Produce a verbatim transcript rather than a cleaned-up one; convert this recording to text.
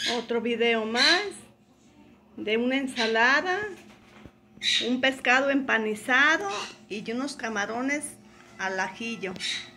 Otro video más de una ensalada, un pescado empanizado y unos camarones al ajillo.